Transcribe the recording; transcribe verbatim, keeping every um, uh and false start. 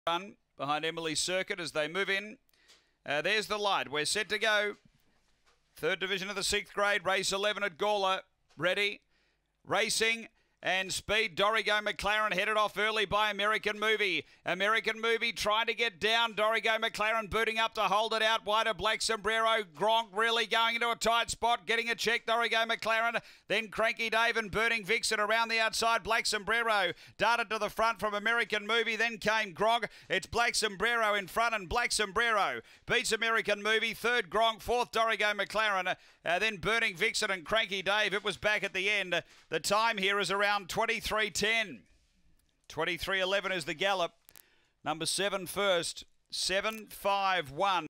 Run behind Emily Circuit as they move in. Uh, there's the light. We're set to go. Third division of the sixth grade, race eleven at Gawler. Ready, racing and speed. Dorigo McLaren headed off early by American Movie. American Movie trying to get down. Dorigo McLaren booting up to hold it out wide of Black Sombrero. Gronk really going into a tight spot, getting a check. Dorigo McLaren, then Cranky Dave and Burning Vixen around the outside. Black Sombrero darted to the front from American Movie. Then came Gronk. It's Black Sombrero in front, and Black Sombrero beats American Movie. Third Gronk, fourth Dorigo McLaren, uh, then Burning Vixen and Cranky Dave. It was back at the end. The time here is around twenty-three ten. twenty-three eleven is the gallop. Number seven first. seven five one.